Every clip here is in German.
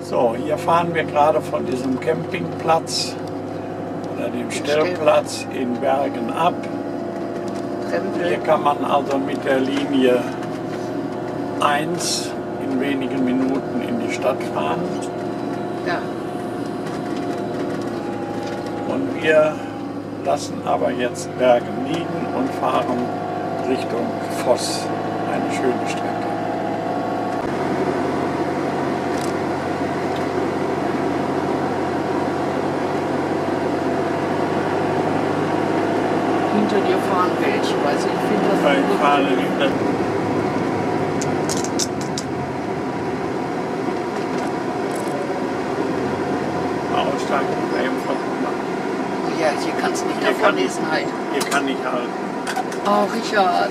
So, hier fahren wir gerade von diesem Campingplatz oder dem Stellplatz in Bergen ab. Hier kann man also mit der Linie 1 in wenigen Minuten in die Stadt fahren. Ja. Und wir lassen aber jetzt Bergen liegen und fahren Richtung Voss. Eine schöne Strecke. Hinter dir fahren welche, weiß ich finde das Ich fahre hinter. Aussteigen eben von. Ja, hier kannst du nicht davon lesen halt. Hier kann ich halten. Oh, Richard.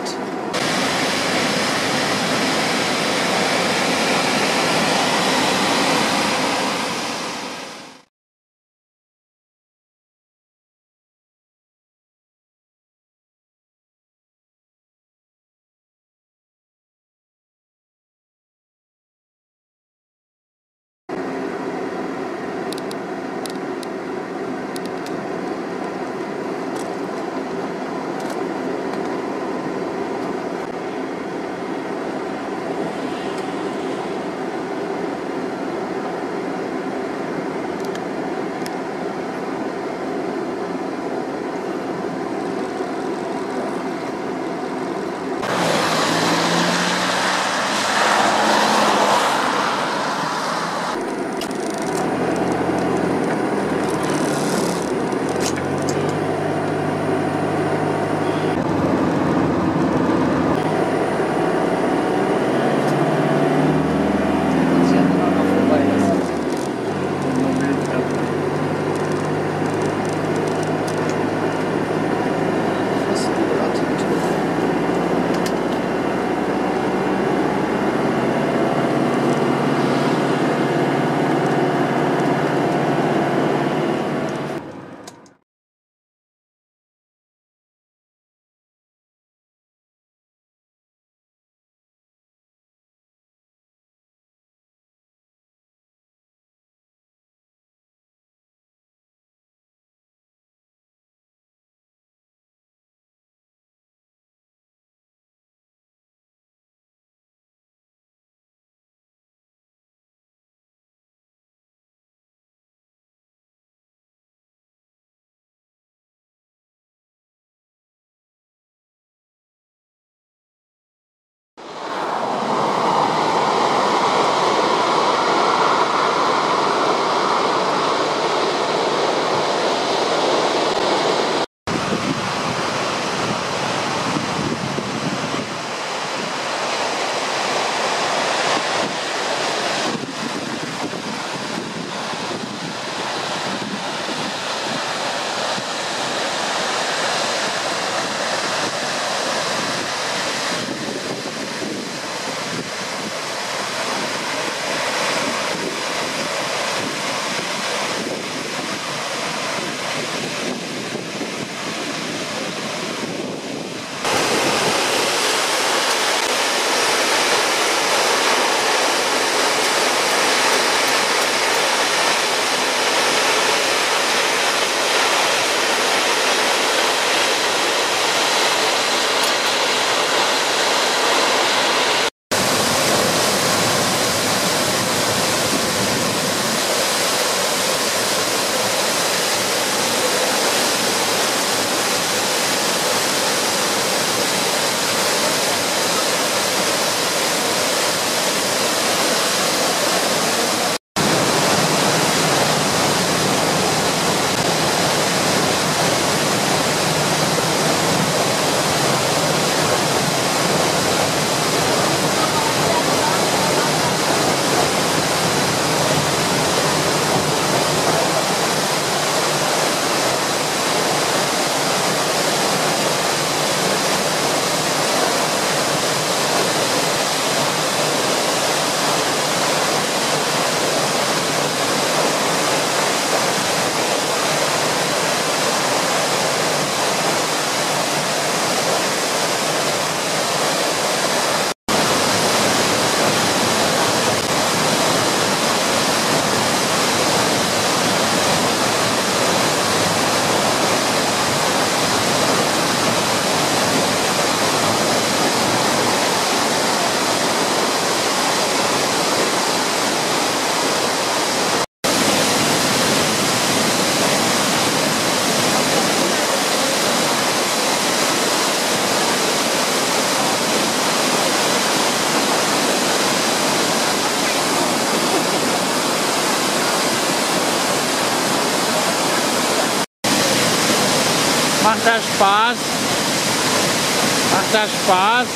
das Spaß? Macht das Spaß?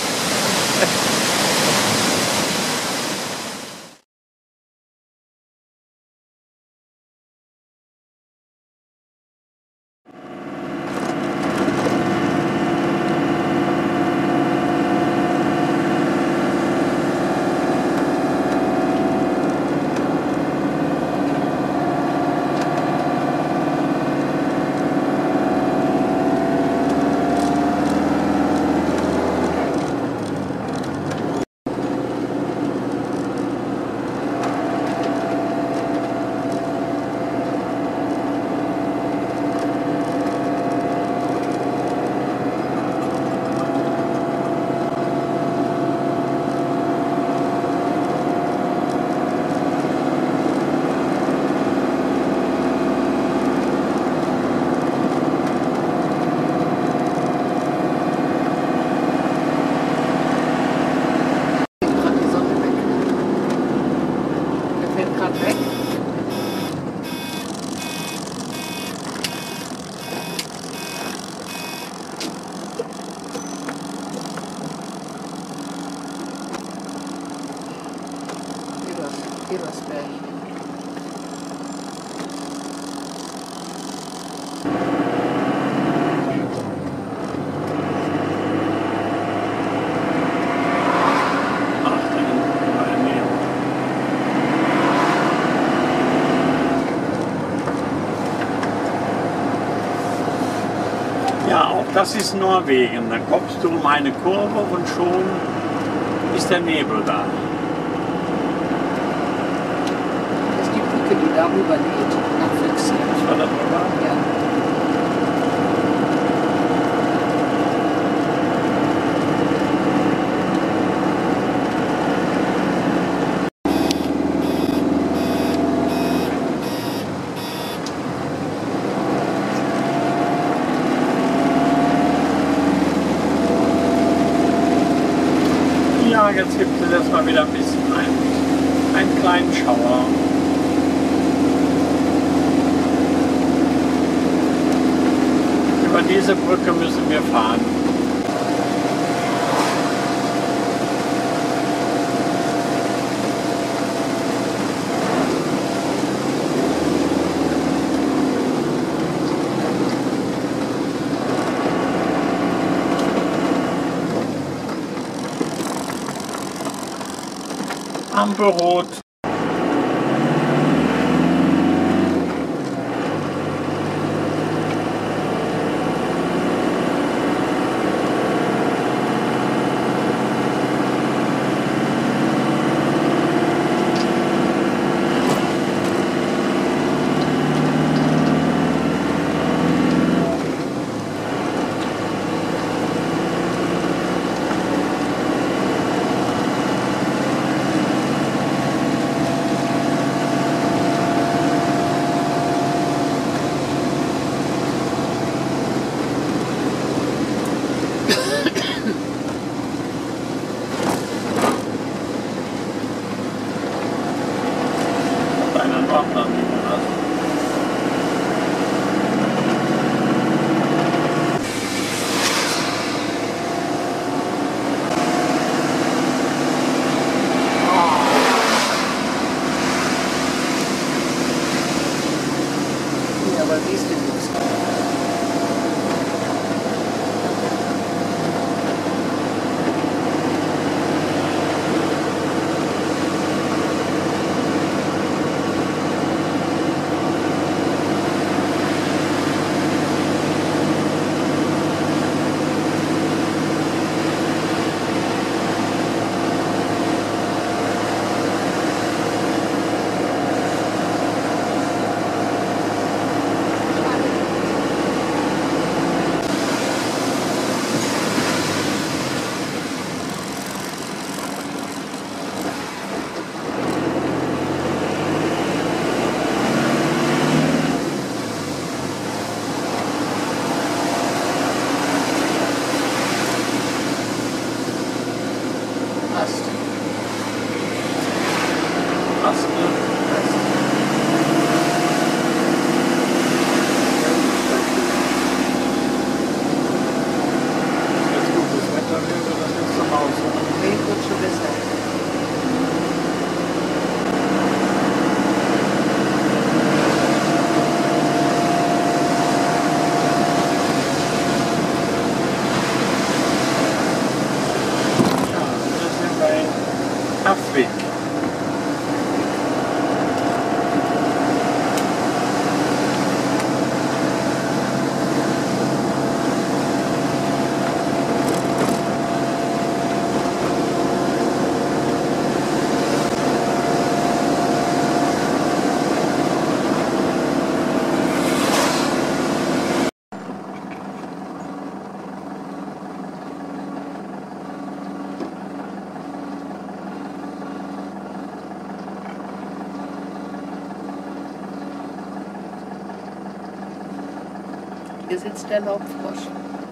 Ebersberg. Ja, auch das ist Norwegen. Dann kommst du um eine Kurve und schon ist der Nebel da. Das ist die Brücke, die darüber geht, nach Füchse. Das war darüber? Ja. Ja, jetzt gibt es erstmal wieder ein bisschen einen kleinen Schauer. Über diese Brücke müssen wir fahren. Ampelrot. Aber siehst du nichts. Hier sitzt der Laubfrosch.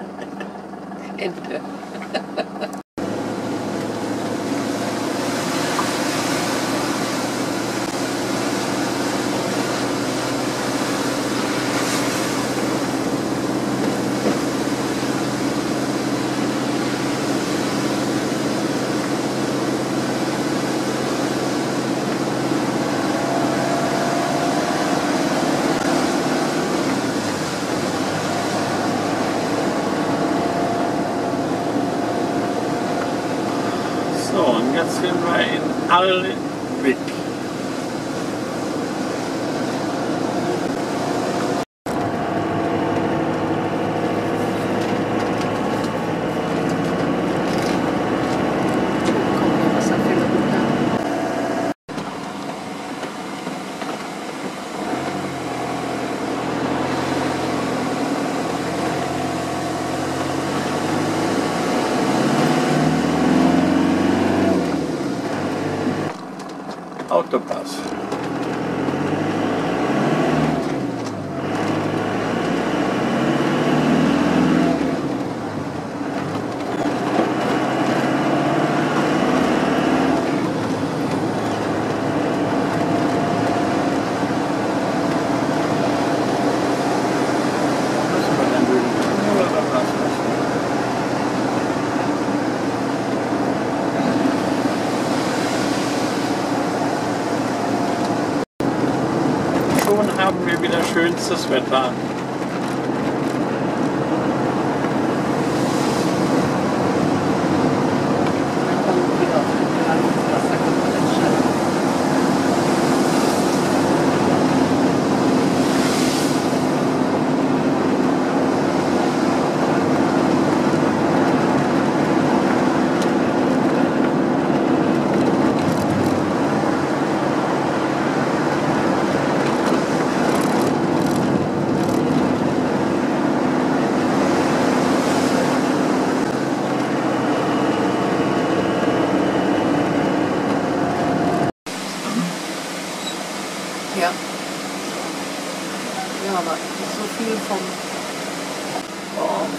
Ente. So, und jetzt sind wir in Alvik. Kommt die Wasserfälle runter. Autopass. Müssen wir denn durch den Tunnel oder was? Schon haben wir wieder schönstes Wetter. Dann kommen wir wieder auf den Plan ins Wasser, kommt man ins Schatten. Ja. Ja, aber nicht so viel vom... Oh.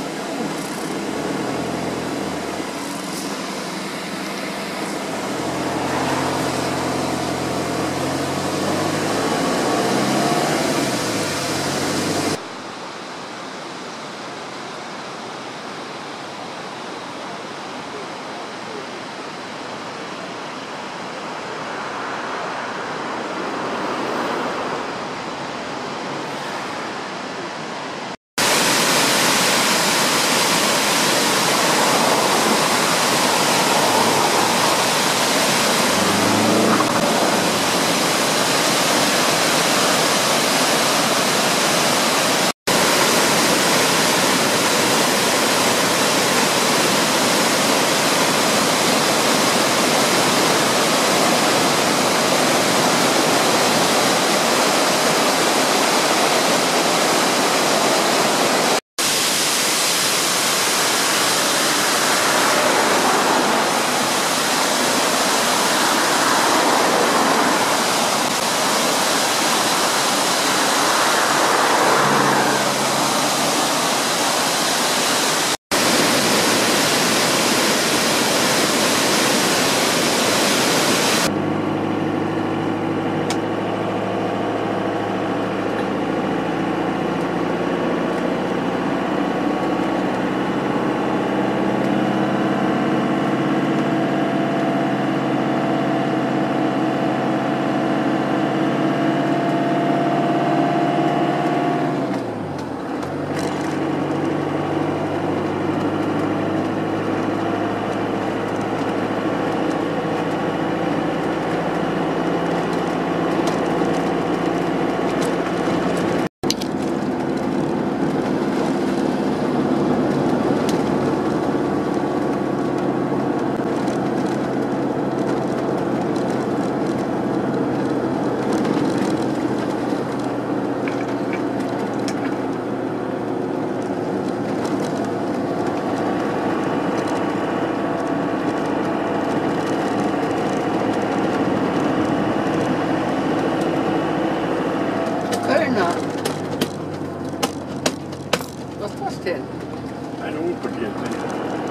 Was denn? Eine Hupe geht nicht.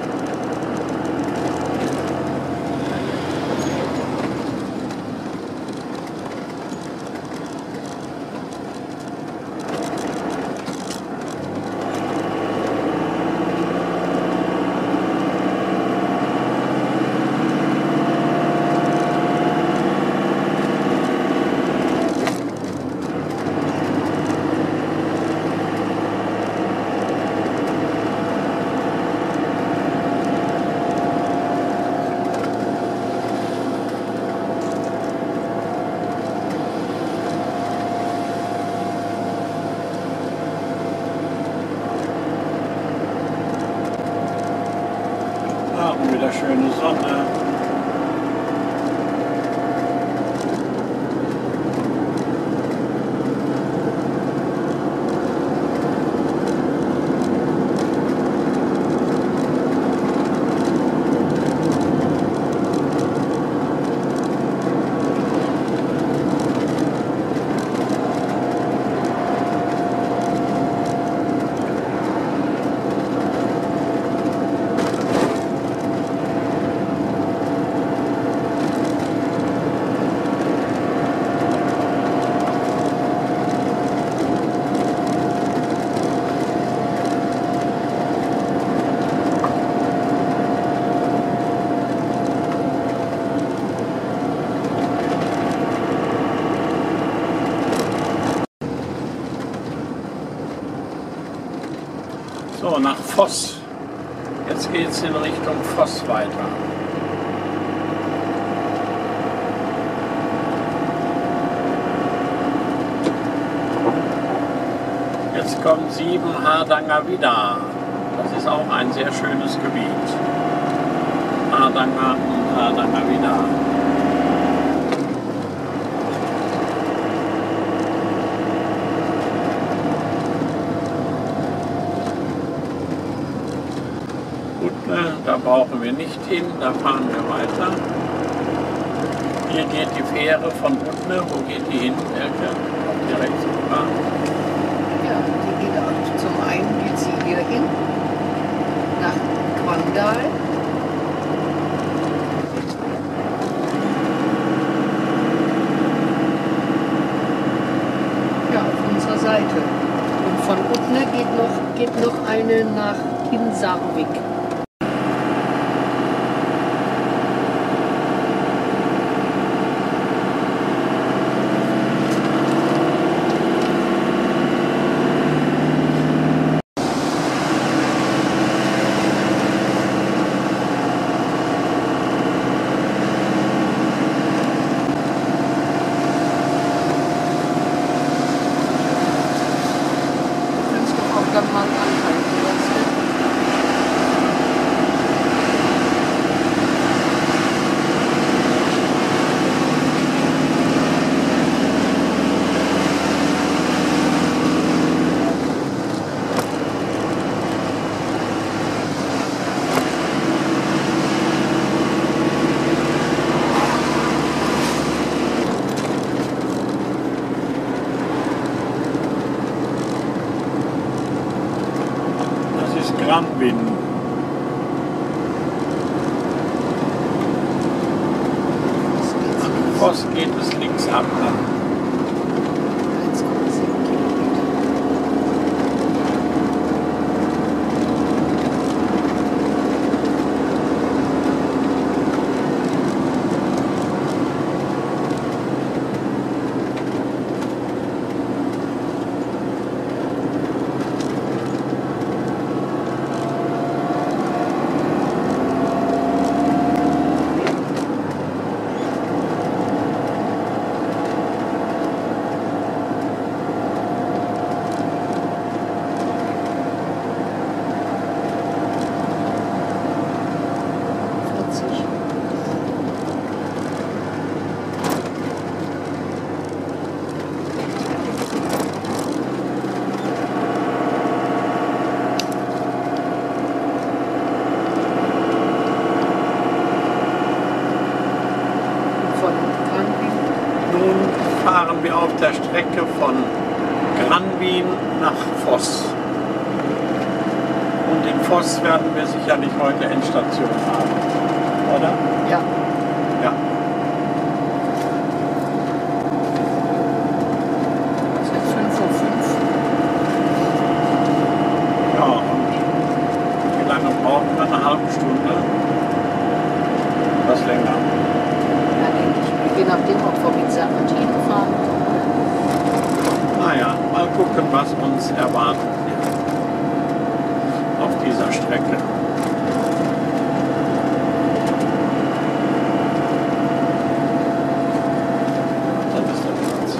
Wieder schöne Sonne. So, nach Voss. Jetzt geht es in Richtung Voss weiter. Jetzt kommt 7 Hardanger Widder. Das ist auch ein sehr schönes Gebiet. Hardanger und Hardanger Widder. Da brauchen wir nicht hin, da fahren wir weiter. Hier geht die Fähre von Butne. Wo geht die hin, Elke? Auf die Rechtsbahn. Ja, die geht auch zum einen geht sie hier hin, nach Quandal. Ja, auf unserer Seite. Und von Butne geht noch eine nach Hinsarvik. Granvin. An Voss geht es links ab. Fahren wir auf der Strecke von Granvin nach Voss. Und in Voss werden wir sicherlich heute Endstation haben, oder? Ja. Ja. Es ist 5:05 Uhr. Ja, und wie lange brauchen wir? Eine halbe Stunde? Was länger? Ja, denke ich. Je nachdem, ob wir mit Serpentinen fahren. Naja, mal gucken, was uns erwartet auf dieser Strecke. Das ist der Platz.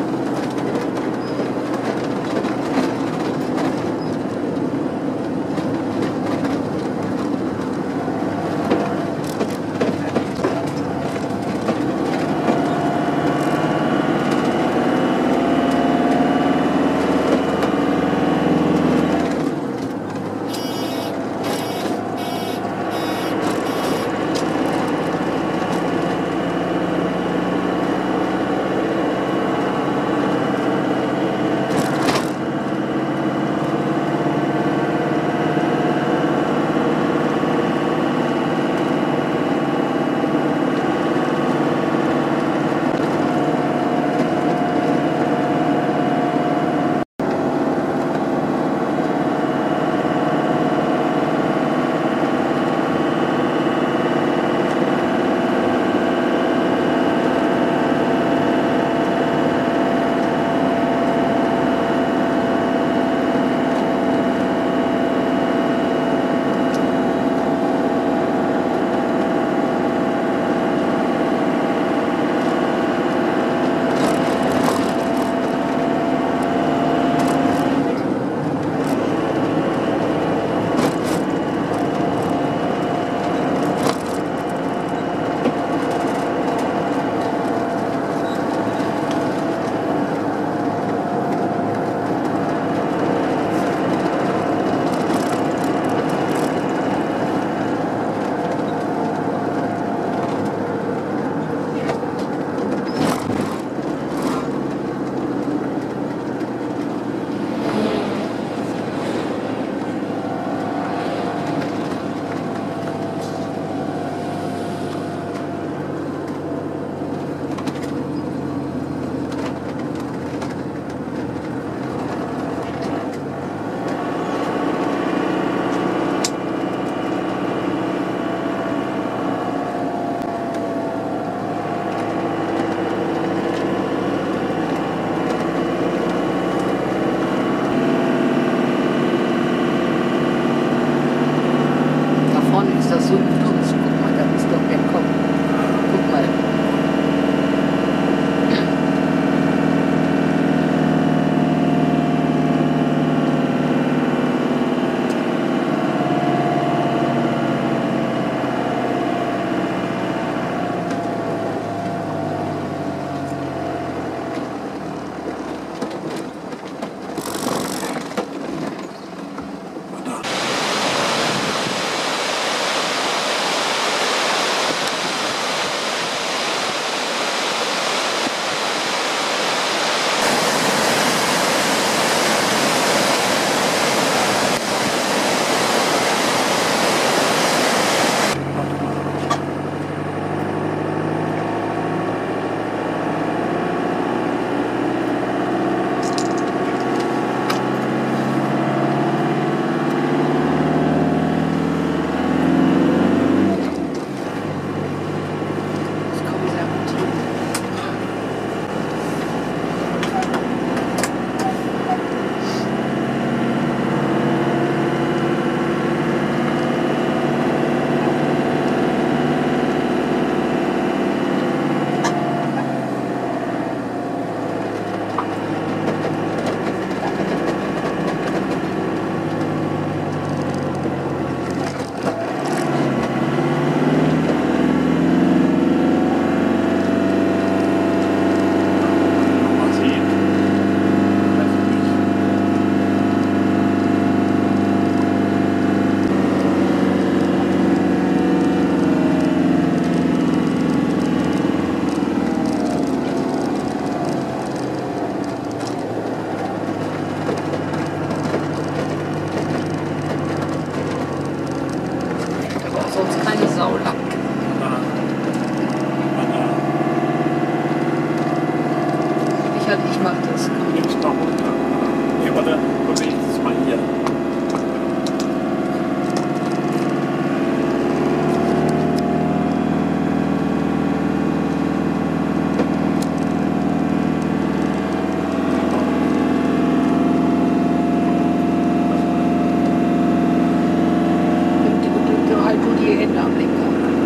Nimm's mal runter. Nee, warte, bewegt es mal hier. Halt nur die Hände am Lenker.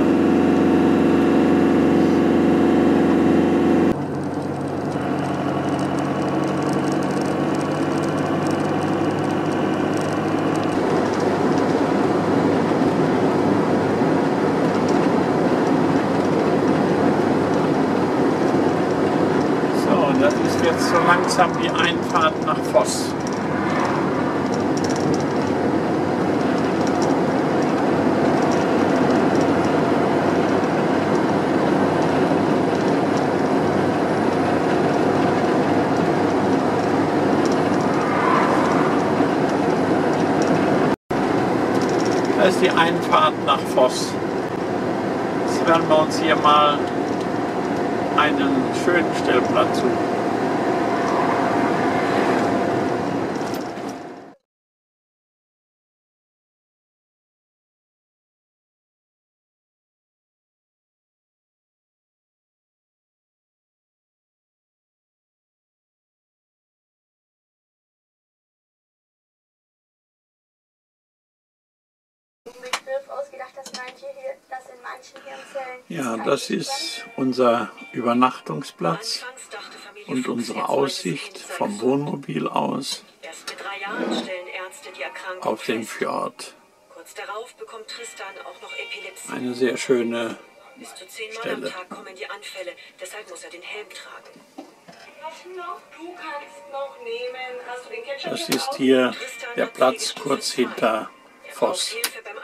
Das ist jetzt so langsam die Einfahrt nach Voss. Das ist die Einfahrt nach Voss. Jetzt werden wir uns hier mal einen schönen Stellplatz suchen. Ja, das ist unser Übernachtungsplatz und unsere Aussicht vom Wohnmobil aus auf den Fjord. Eine sehr schöne Stelle. Das ist hier der Platz kurz hinter Voss.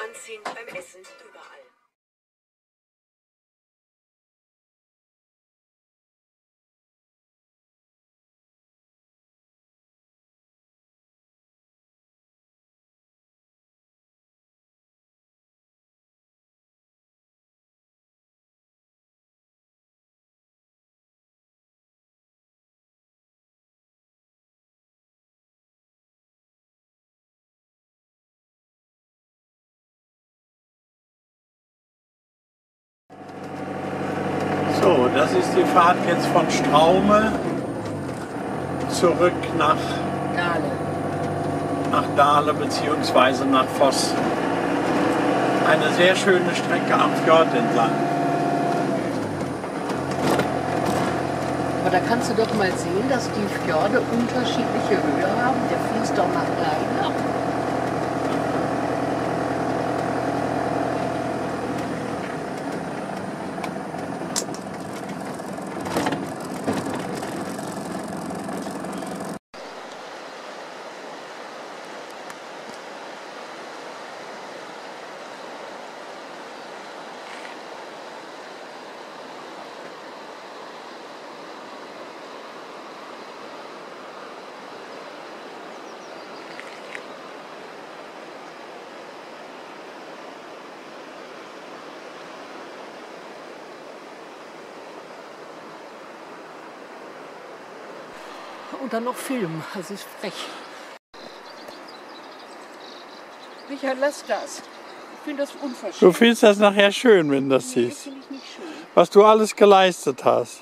So, das ist die Fahrt jetzt von Straume zurück nach Dahle bzw. nach Voss. Eine sehr schöne Strecke am Fjord entlang. Aber da kannst du doch mal sehen, dass die Fjorde unterschiedliche Höhe haben. Der fließt doch nach Leiden ab. Und dann noch Film, das ist frech. Michael, lass das. Ich finde das unverschämt. Du findest das nachher schön, wenn du das siehst. Das finde ich nicht schön. Was du alles geleistet hast.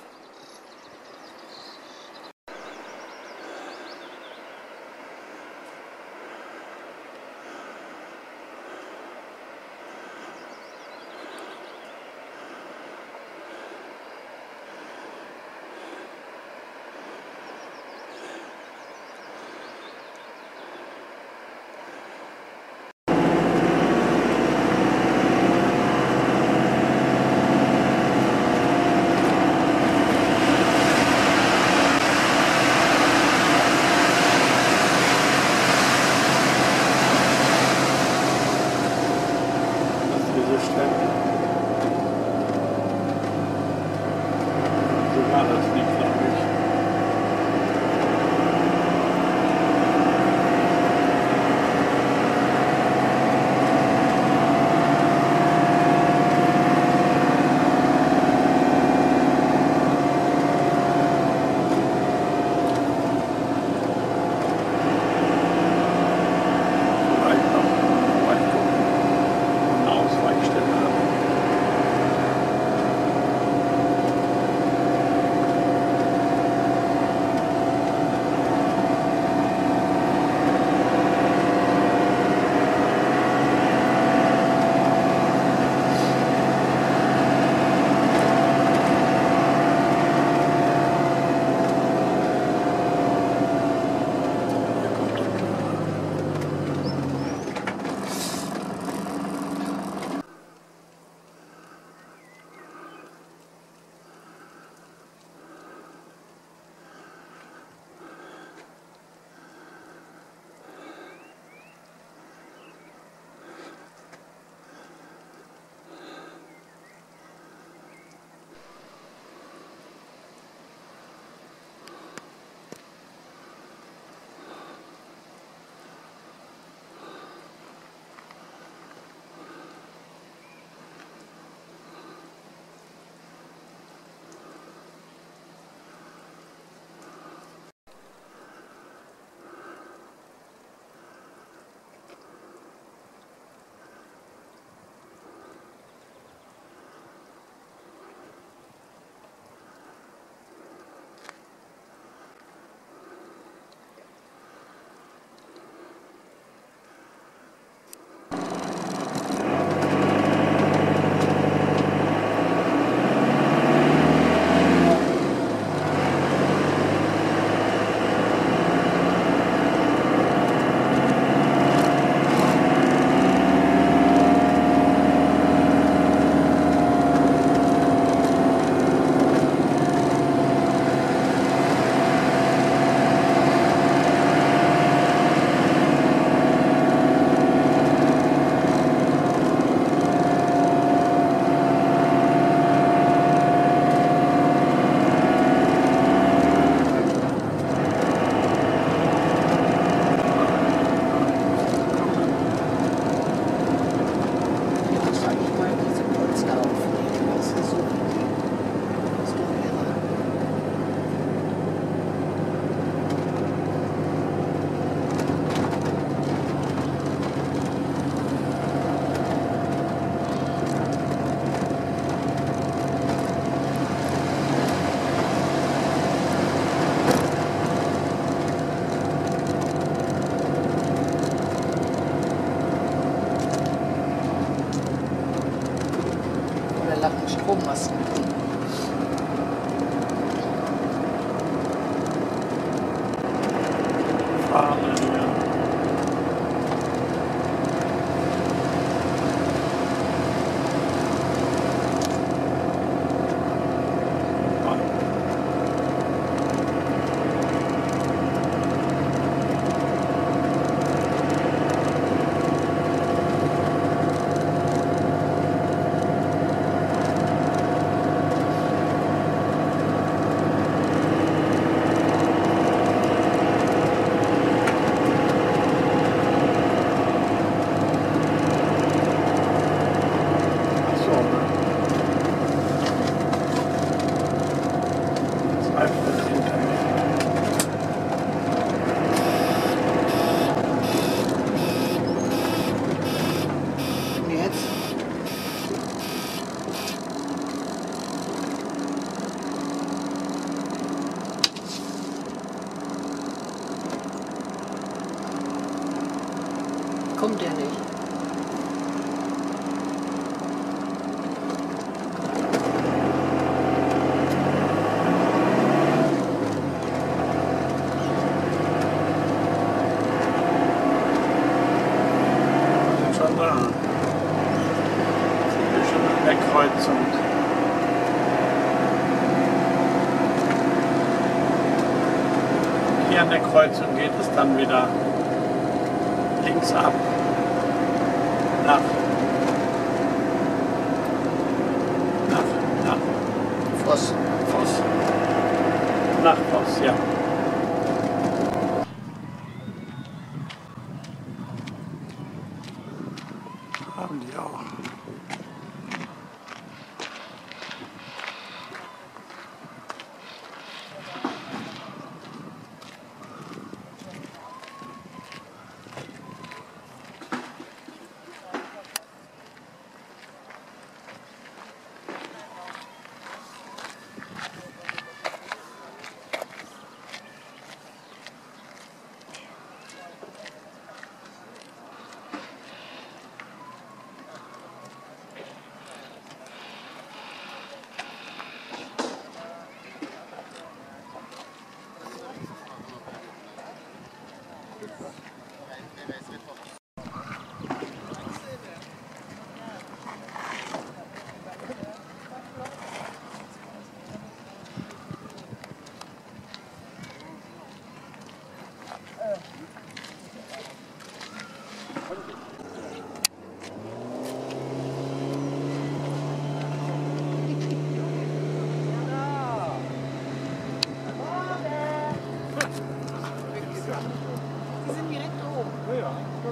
Strommasten. Fahne hier. Kommt der nicht? Schon da. Schon an der Kreuzung. Hier an der Kreuzung geht es dann wieder links ab nach Voss. Voss. Nach Voss, ja. Haben die auch. Die sind direkt oben. Ja.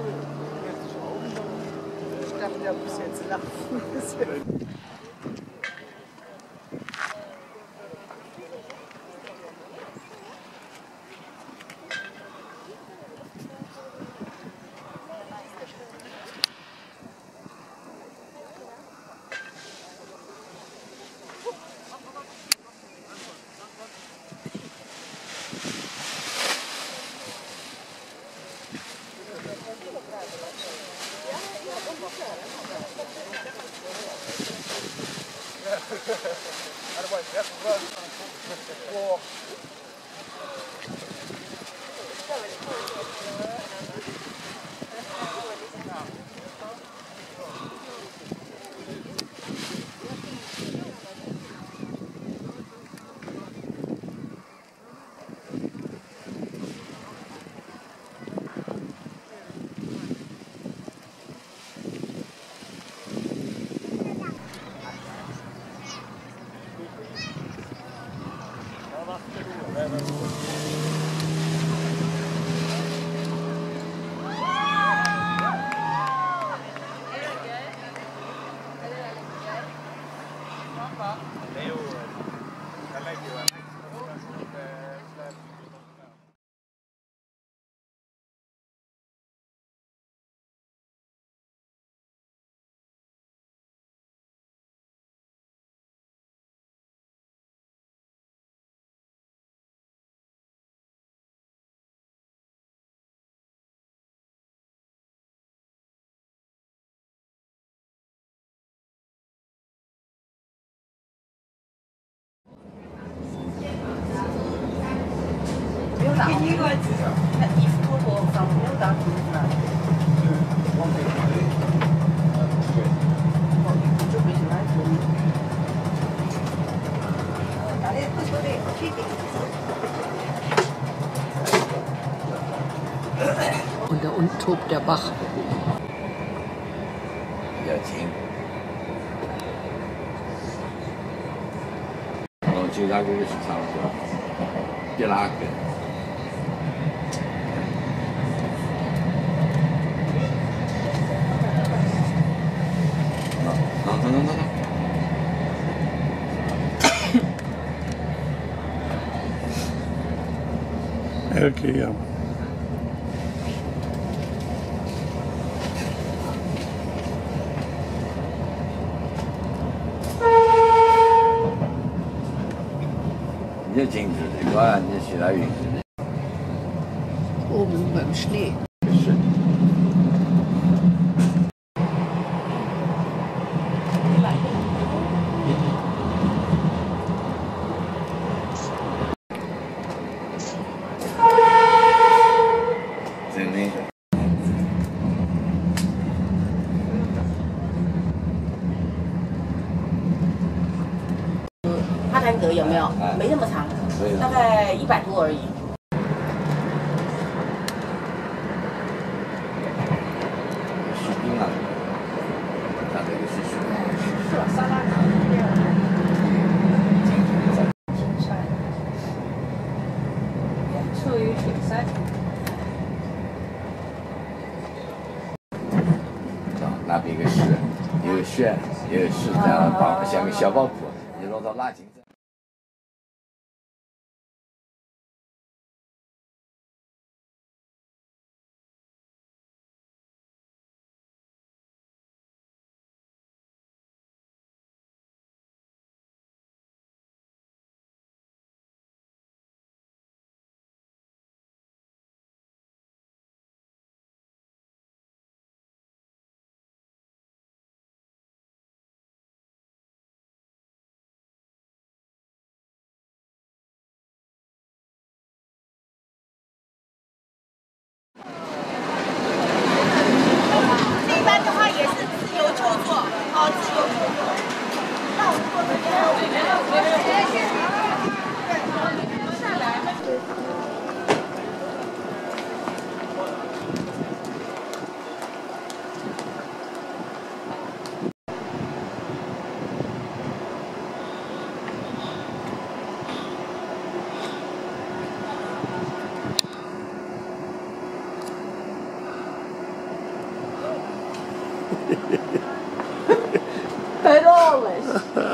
Ich dachte, der muss jetzt lachen. Und da unten tobt der Bach. Ja,停。哦，就那个是差不多，别拉个。No. Elke, ja. 你就静止这个，你去那云的。 Oben beim Schnee. 是。真的。 哈坦格有没有？没那么长，大概100多而已。 士兵啊，它这个是士兵。 是吧？沙拉卡。雪山，处于雪山。 那边一个是，有雪，有是这样宝，像个小宝库，你落到哪进？ 一般的话也是自由就坐，自由就坐。那我坐这边。下来。Pedales.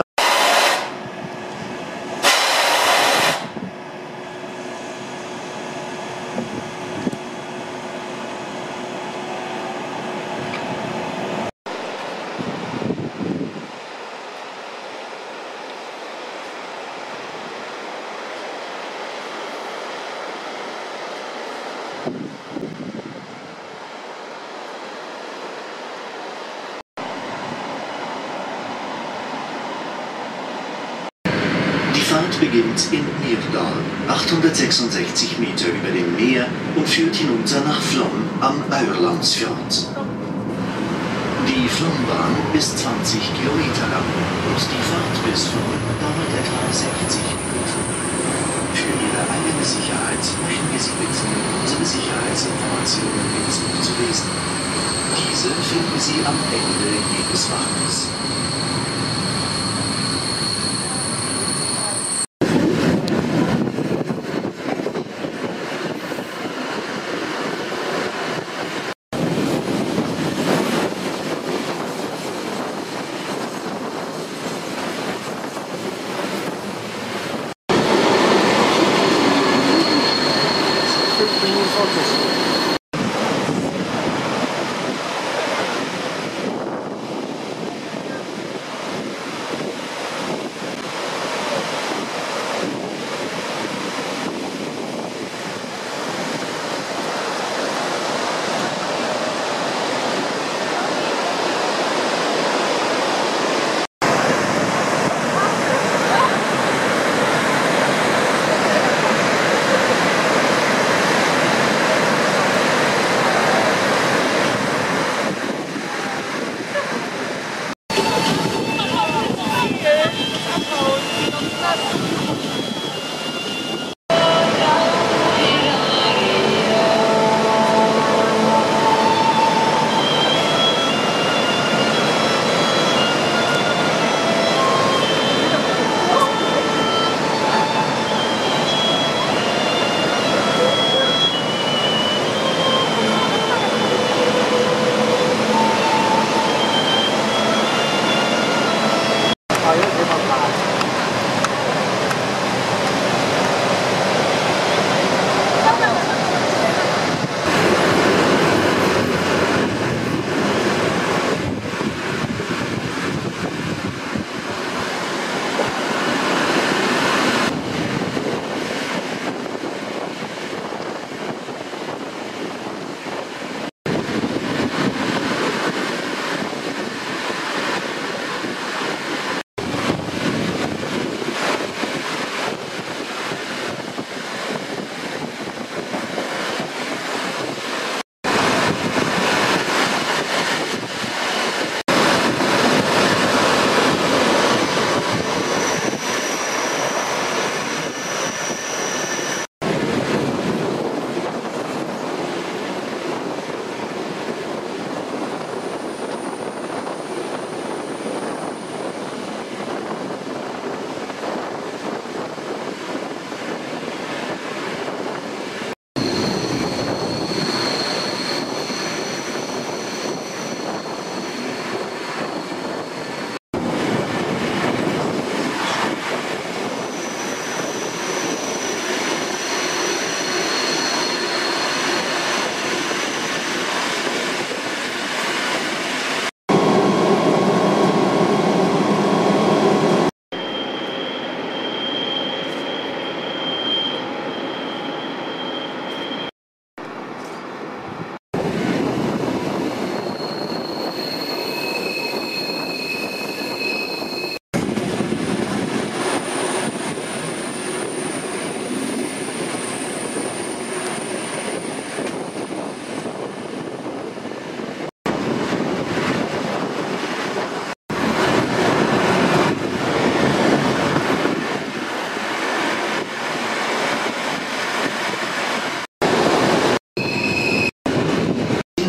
Die Fahrt beginnt in Myrdal, 866 Meter über dem Meer und führt hinunter nach Flåm am Øyrelandsfjord. Die Flåmbahn ist 20 Kilometer lang und die Fahrt bis Flåm dauert etwa 60 Minuten. Für Ihre eigene Sicherheit möchten wir Sie bitten, unsere Sicherheitsinformationen mitzulesen. Diese finden Sie am Ende jedes Wagens.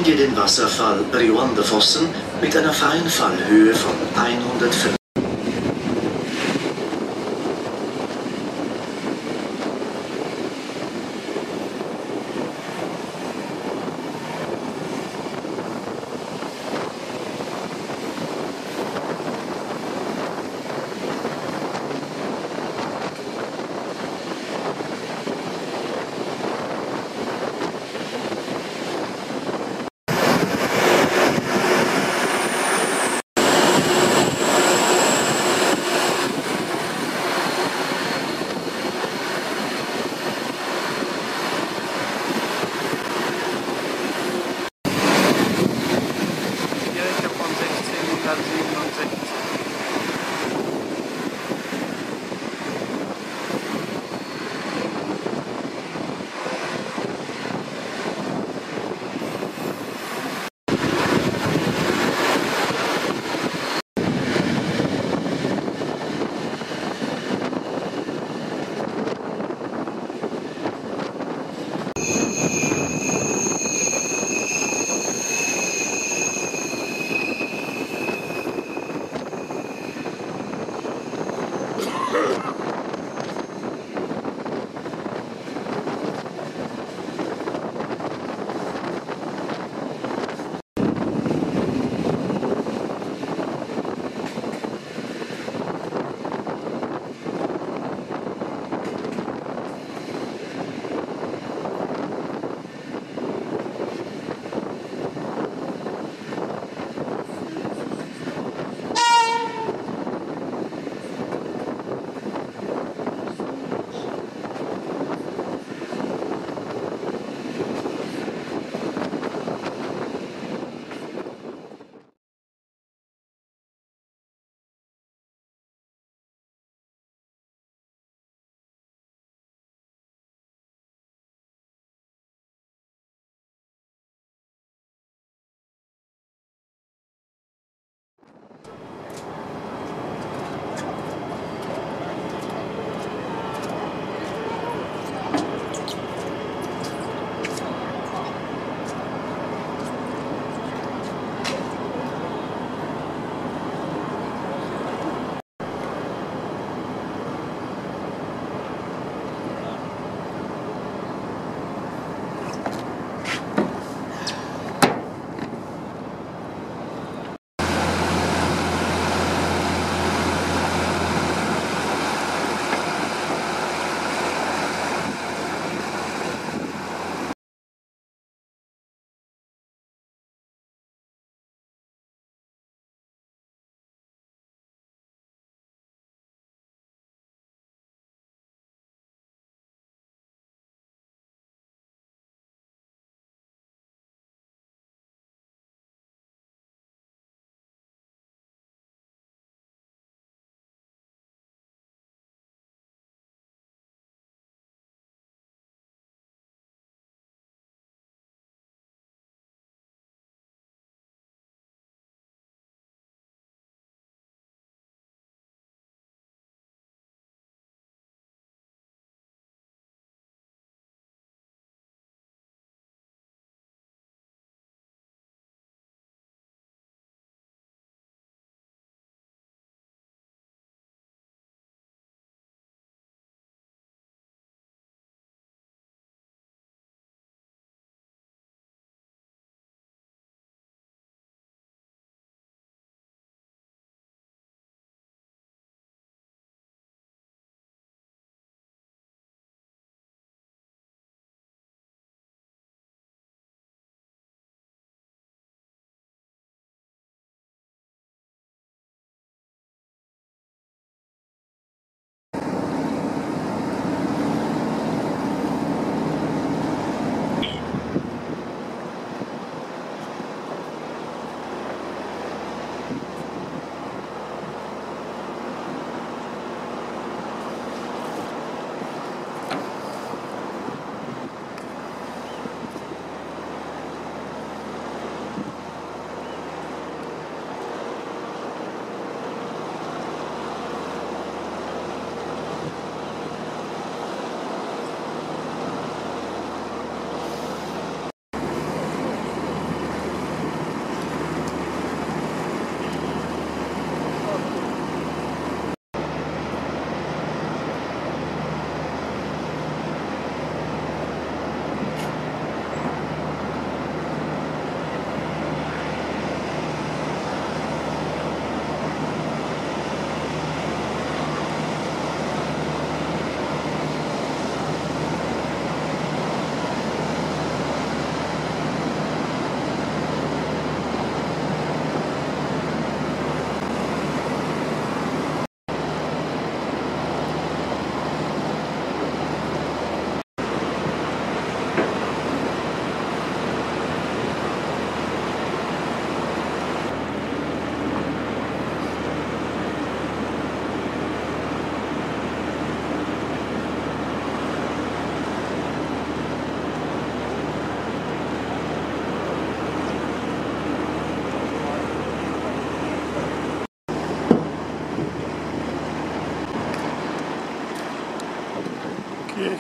sehen wir den Wasserfall Rwanda-Fossen mit einer freien Fallhöhe von 105.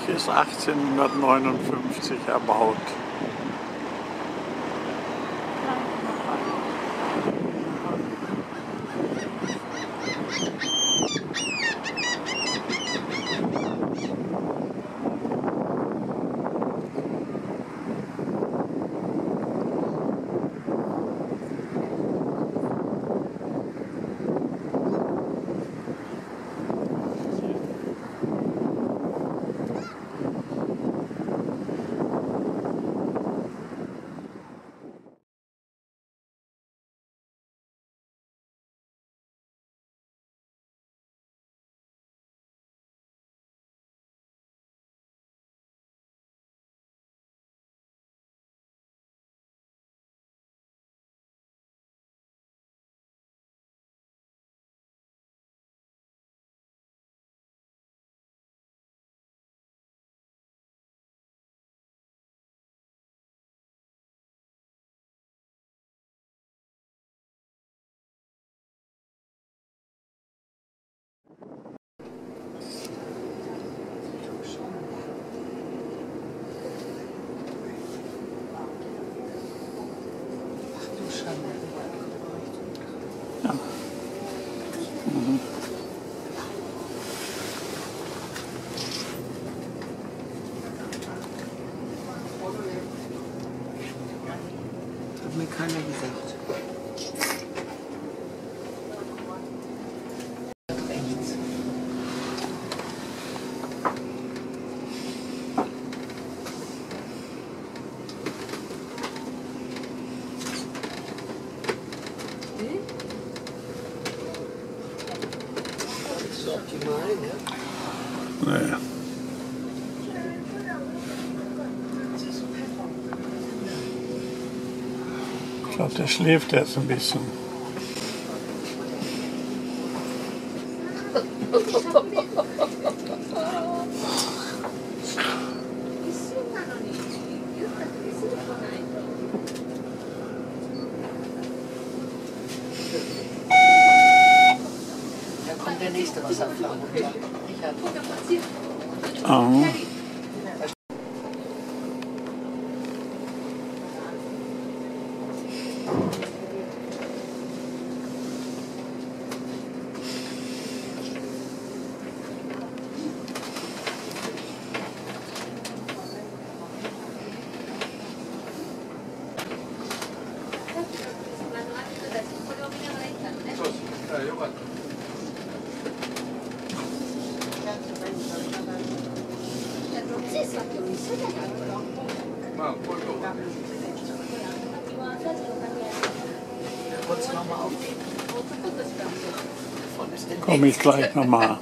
ist 1859 erbaut. Ja. Mhm. Hat mir keiner gesagt. Rechts. Das ist optimal, ne? Nee. Ich glaube, der schläft jetzt ein bisschen. Da kommt der nächste Wasserfall runter. Richard. Oh. Kurz nochmal aufnehmen. Davon ist der Komme ich gleich nochmal.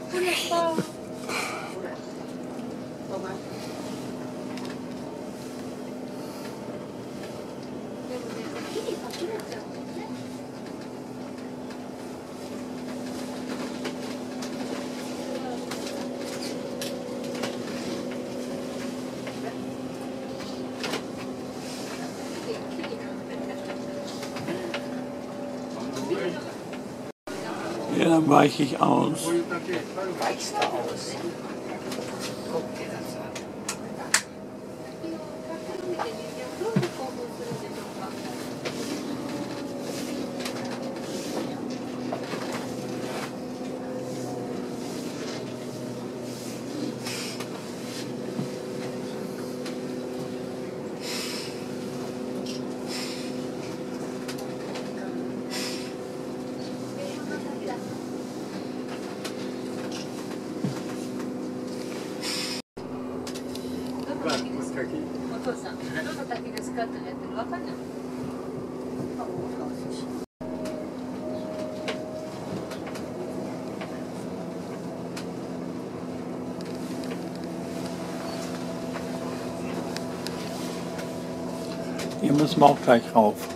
Ja, dann weiche ich aus. Weichst du aus. Guck dir das an. Hier müssen wir auch gleich rauf.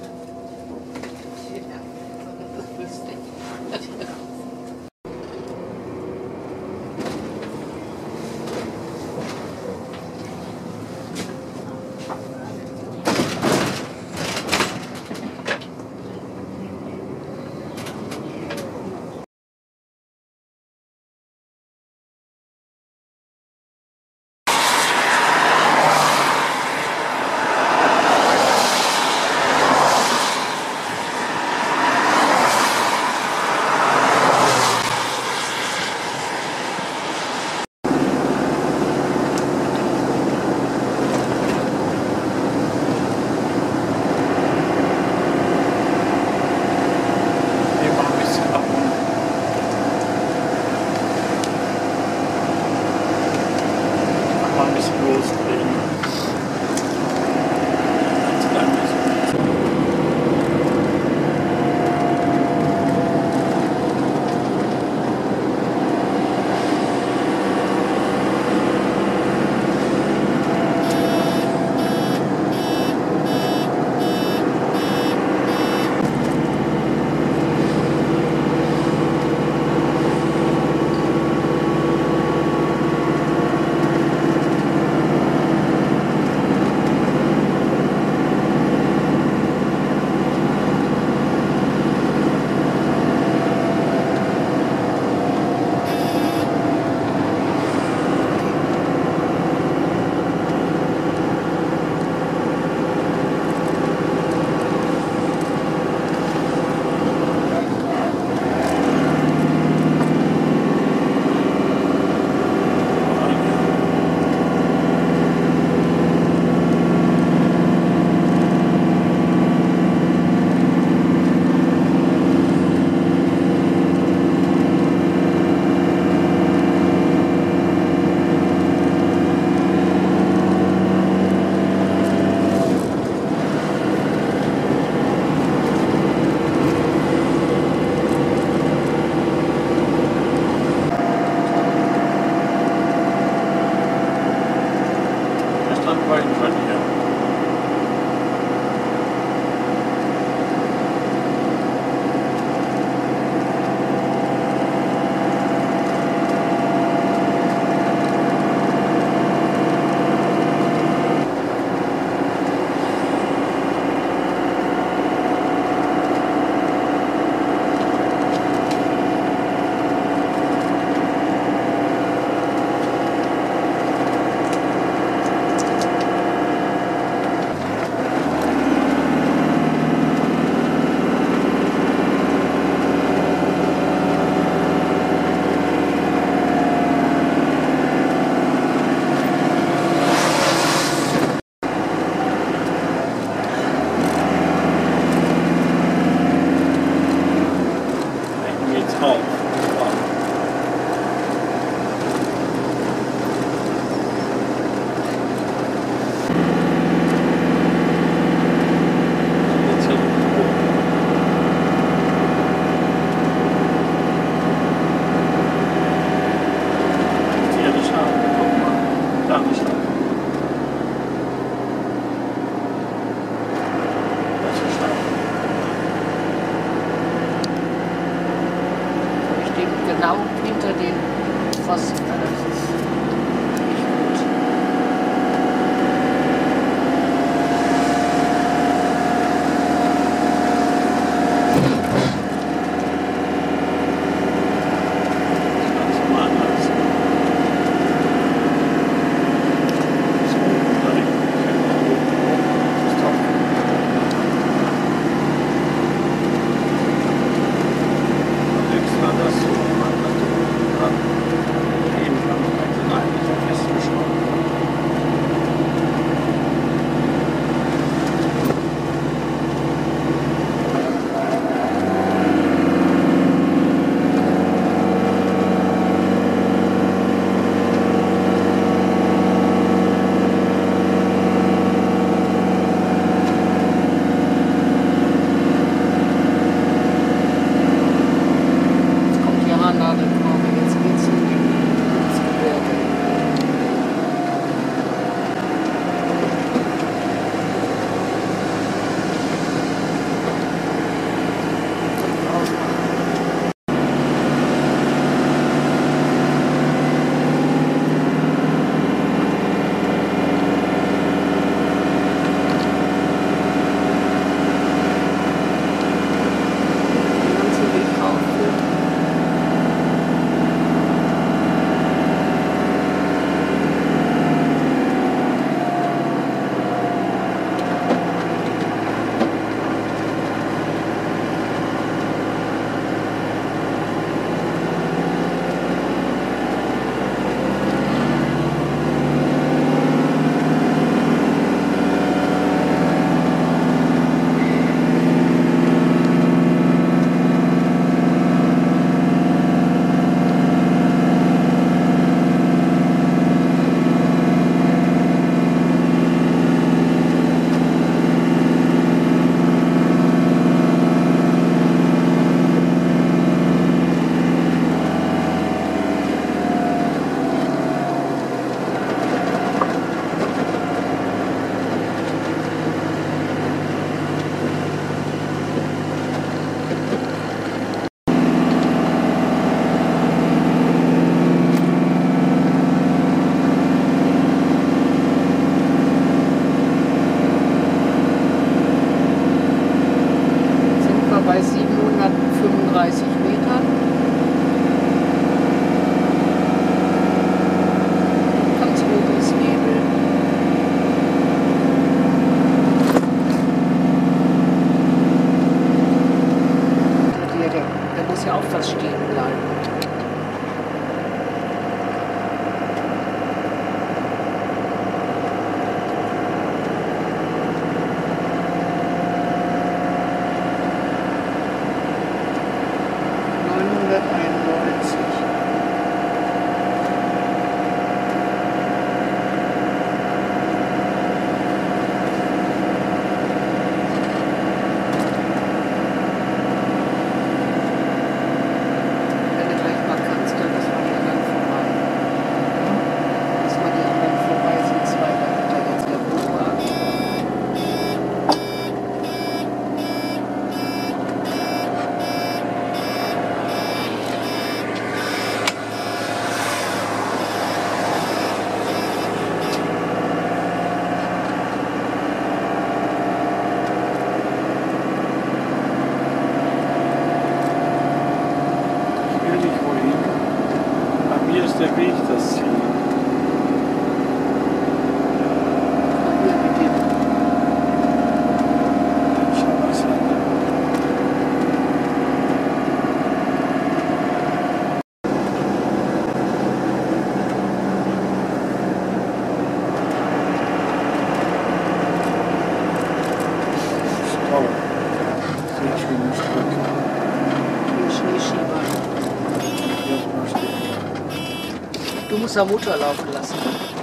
muss der Motor laufen lassen.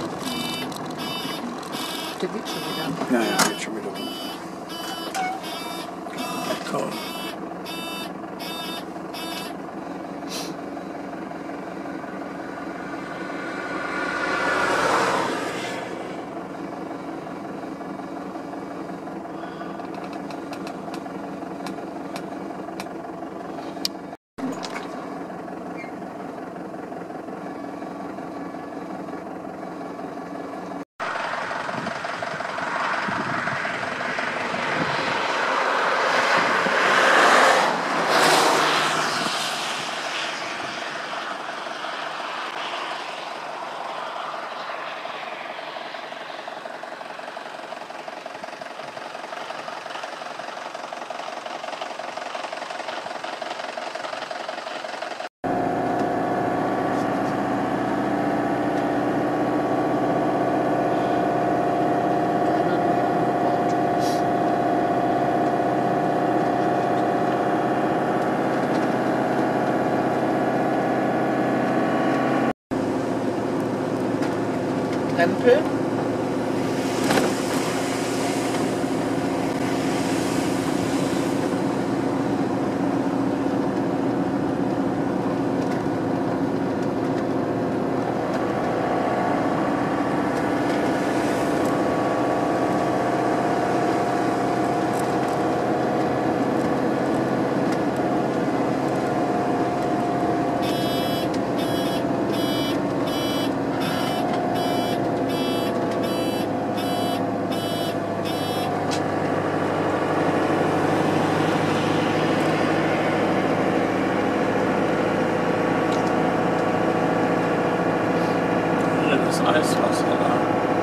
Der geht schon wieder. Ja, ja, geht schon wieder runter. Toll. Krempel. Eiswasser da.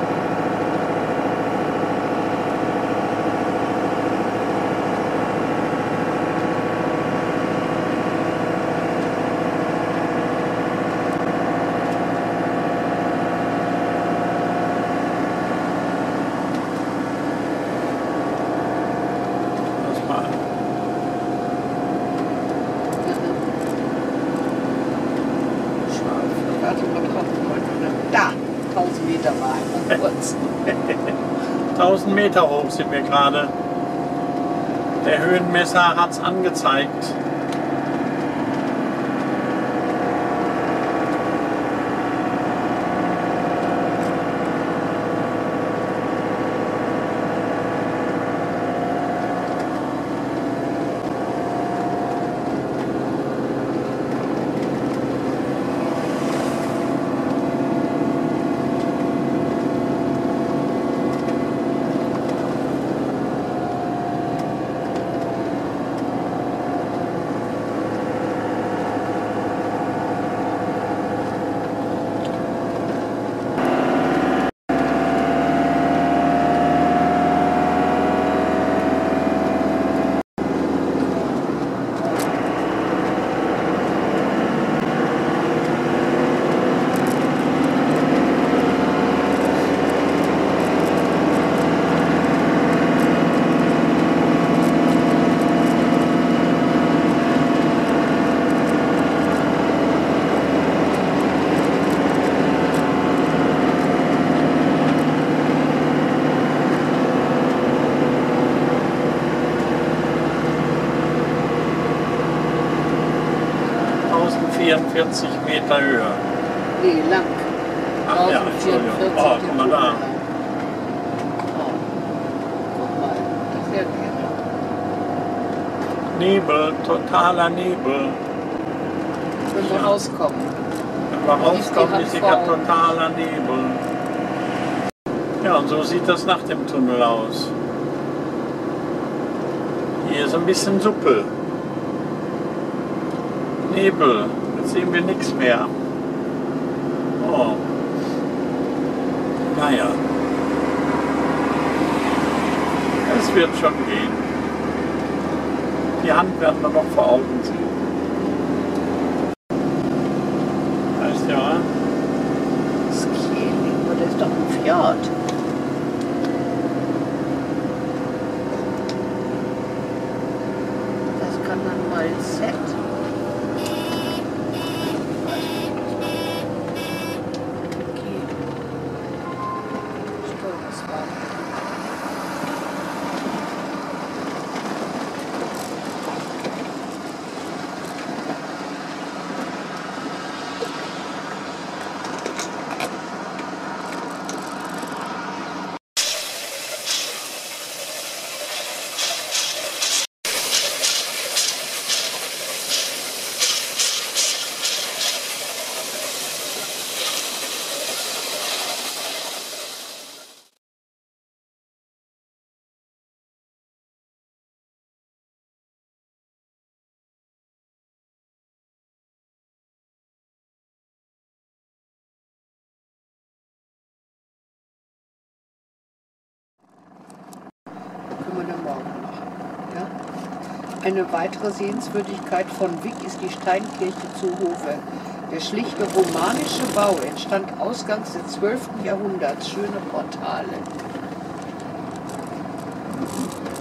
Lass mal an. Warte mal drauf. Da, 1000 Meter war einmal kurz. 1000 Meter hoch sind wir gerade. Der Höhenmesser hat es angezeigt. Meter höher. Nee, lang. Ach ja, Entschuldigung. Oh, guck mal da. Oh. Guck mal, da fährt er. Nebel, totaler Nebel. Wenn wir rauskommen. Wenn wir rauskommen, ist sicher totaler Nebel. Ja, und so sieht das nach dem Tunnel aus. Hier ist ein bisschen Suppe. Nebel. Jetzt sehen wir nichts mehr. Oh. Naja. Es wird schon gehen. Die Hand werden wir noch vor Augen sehen. Weißt du ja? Skieling, aber das ist doch ein Fjord. Das kann man mal set. können wir dann morgen machen. Ja? Eine weitere Sehenswürdigkeit von Wick ist die Steinkirche zu Hove. Der schlichte romanische Bau entstand ausgangs des 12. Jahrhunderts. Schöne Portale.